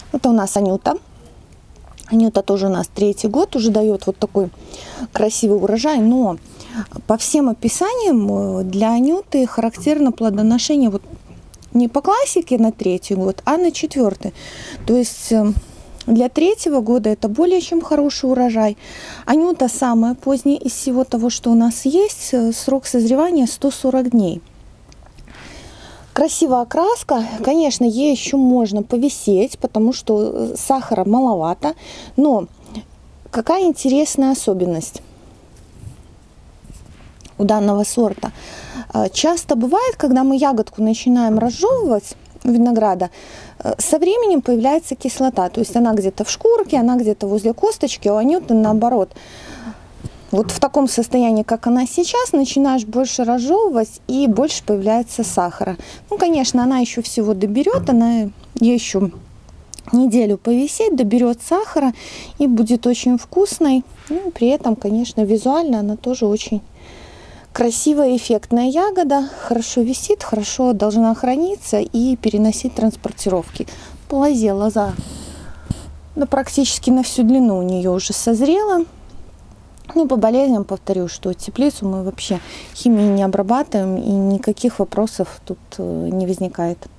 Это у нас Анюта. Анюта тоже у нас 3-й год, уже дает вот такой красивый урожай, но по всем описаниям для Анюты характерно плодоношение вот не по классике на 3-й год, а на 4-й. То есть для 3-го года это более чем хороший урожай. Анюта самая поздняя из всего того, что у нас есть. Срок созревания 140 дней. Красивая окраска. Конечно, ей еще можно повисеть, потому что сахара маловато. Но какая интересная особенность у данного сорта. Часто бывает, когда мы ягодку начинаем разжевывать винограда, со временем появляется кислота. То есть она где-то в шкурке, она где-то возле косточки, а у Анюты наоборот. Вот в таком состоянии, как она сейчас, начинаешь больше разжевывать и больше появляется сахара. Ну, конечно, она еще всего доберет, ей еще неделю повисеть, доберет сахара и будет очень вкусной. Ну, при этом, конечно, визуально она тоже очень красивая, эффектная ягода, хорошо висит, хорошо должна храниться и переносить транспортировки. По лозе лоза практически на всю длину у нее уже созрела. Ну, по болезням повторю, что теплицу мы вообще химией не обрабатываем и никаких вопросов тут не возникает.